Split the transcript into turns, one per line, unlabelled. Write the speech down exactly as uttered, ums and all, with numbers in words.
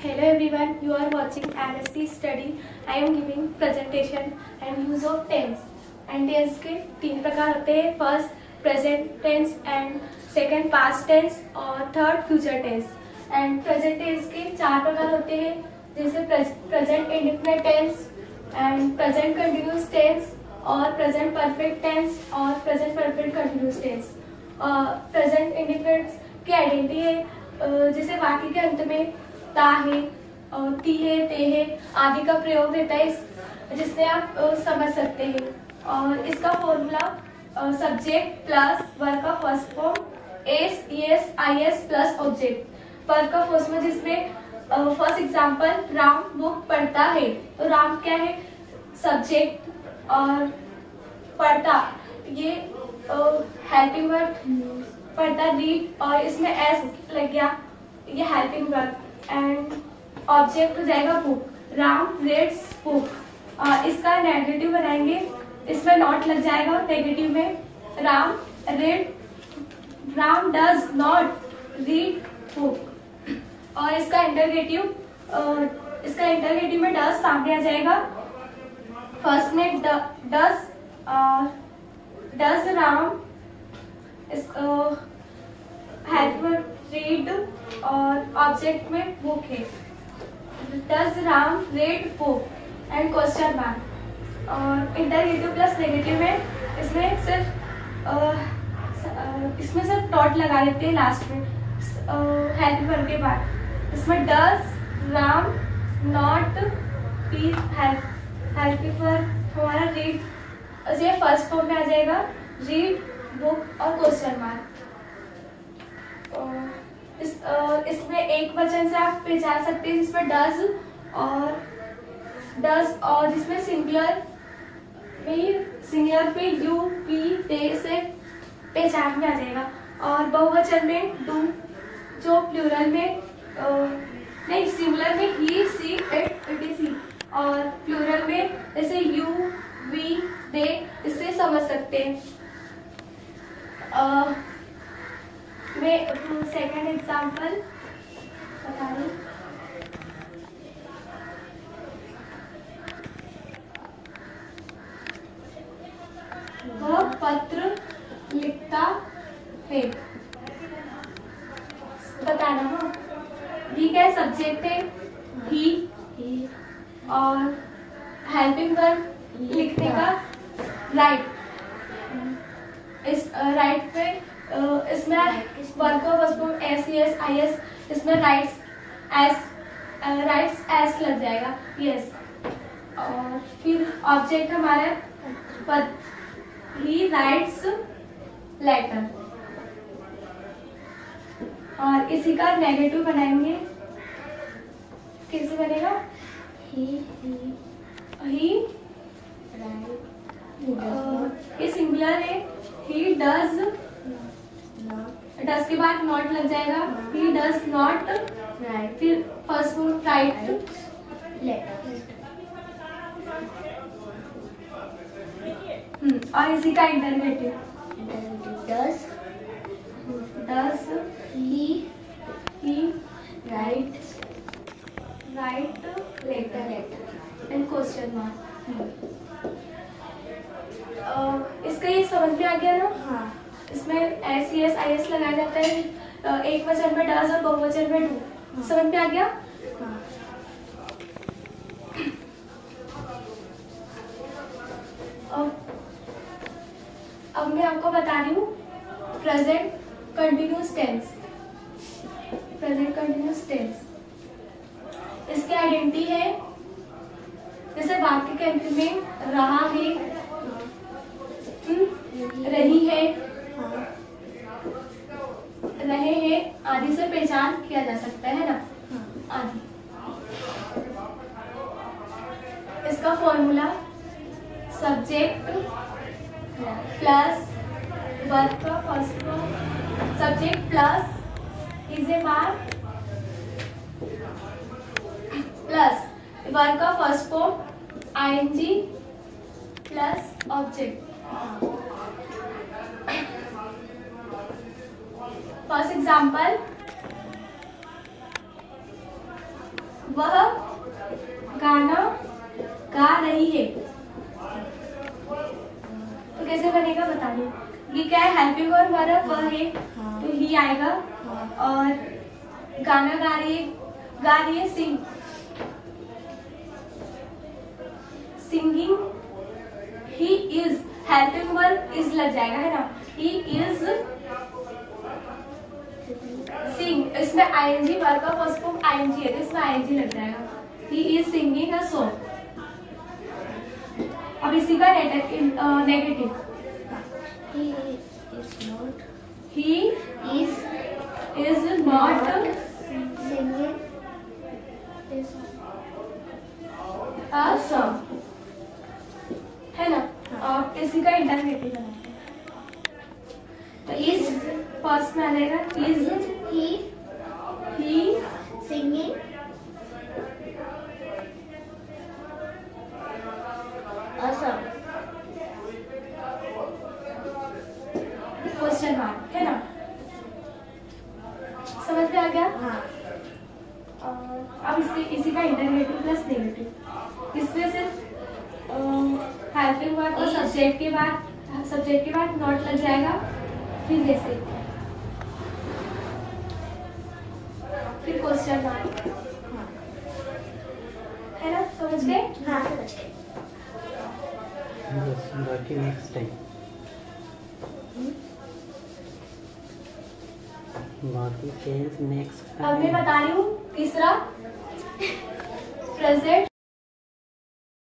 Hello everyone, you are watching R S C study. I am giving presentation and use of tense. And tense के तीन प्रकार होते हैं, first present tense and second past tense और third future tense. And present tense के चार प्रकार होते हैं, जैसे present indefinite tense and present continuous tense और प्रेजेंट परफेक्ट टेंस और present perfect continuous tense. Present indefinite की आइडेंटिटी है जैसे वाक्य के अंत में ता है, ती है, ते है आदि का प्रयोग रहता है, जिससे आप समझ सकते हैं. और इसका फॉर्मूला सब्जेक्ट प्लस वर्ब का first form S ES IS plus object. Verb का फर्स्ट फॉर्म जिसमें फर्स्ट एग्जांपल राम बुक पढ़ता है, तो राम क्या है सब्जेक्ट और पढ़ता ये हेल्पिंग वर्ब पढ़ता रीड और इसमें एस लग गया ये हेल्पिंग वर्ब. एंड ऑब्जेक्ट हो जाएगा बुक, राम रीड्स बुक. इसका नेगेटिव बनाएंगे, इसमें नॉट लग जाएगा नेगेटिव में, Ram read Ram does not read book. और इसका इंटरगेटिव इसका इंटरगेटिव में डज सामने आ जाएगा. फर्स्ट में does does Ram help read और ऑब्जेक्ट में बुक है. Does Ram read book and question mark. और इंटरगेटिव प्लस नेगेटिव में इसमें सिर्फ इसमें सिर्फ डॉट लगा देते हैं लास्ट में हेल्प वर्ब के बाद. इसमें does Ram not be help helping verb हमारा रीड ये फर्स्ट फॉर्म में आ जाएगा, रीड बुक और क्वेश्चन मार्क. इस इसमें एक वचन से आप पहचान सकते हैं जिसमें डज और डज और जिसमें सिंगुलर में सिंगुलर पे यू पी दे से पहचान में आ जाएगा. और बहुवचन में डू जो प्लूरल में आ, नहीं सिंगुलर में he she it it is और प्लूरल में जैसे यू वी दे इससे समझ सकते हैं. आ, मैं सेकंड एग्जांपल बता रही. वह पत्र लिखता है, बताना हो. ही क्या सब्जेक्ट है ही, और हेल्पिंग वर्ब लिखने का राइट. इस राइट पे इसमें वर्ब का first form S S I S, इसमें राइट्स एस राइट्स एस लग जाएगा यस. और फिर ऑब्जेक्ट हमारा पद ही राइट्स लेटर. और इसी का नेगेटिव बनाएंगे, कैसे बनेगा ही ही ये सिंगुलर है, ही डज डज के बाद नॉट लग जाएगा, ही डज नॉट राइट. फिर फर्स्ट फॉर्म राइट लेटर. और इसी का interrogative does does he he write write letter letter and question mark. इसका ये समझ में आ गया ना. हाँ. इसमें S C S I S लगाया जाता है, एक वचन में डज और बहुवचन में डू. हाँ. समझ में आ गया. हाँ. अब अब मैं आपको बता रही हूँ present continuous tense. Present continuous tense इसकी आइडेंटिटी है जैसे वाक्य के अंत में रहा है, रही है, रहे हैं आदि से पहचान किया जा सकता है ना आदि. इसका फॉर्मूला सब्जेक्ट प्लस वर्ब का first form subject plus is a mark plus verb का first form ING plus object. First example वह गाना गा रही है। तो कैसे बनेगा बताइए। ये क्या है, हेल्पिंग और वर्ब वह है, तो ही आएगा। और गाना गा रही है, गा रही है sing, singing, he is, helping verb is लग जाएगा, है ना। ही इज सिंग, इसमें आईएनजी वर्ब का फर्स्ट फॉर्म आईएनजी है, तो इसमें आईएनजी लग जाएगा। He is singing a song. अब इसी का negative,
He is not.
he
Is
is not
singing. Is
a song, है ना। और इसी का इंटरनेटिव बनाते हैं, तो इज फर्स्ट में आ जाएगा। Is
he
he
singing a song?
Question mark, है ना। समझ में आ गया।
हाँ।
अब इससे इसी का इंटरनेटिव प्लस नेगेटिव, इसमें सिर्फ हेल्पिंग वर्ब और सब्जेक्ट के बाद सब्जेक्ट के बाद नॉट लग जाएगा, फिर जैसे फिर क्वेश्चन मार्क, है ना। समझ गए।
हाँ समझ गए।
बाकी नेक्स्ट टाइम बाकी चेंज नेक्स्ट।
अब मैं बता रही हूँ तीसरा प्रेजेंट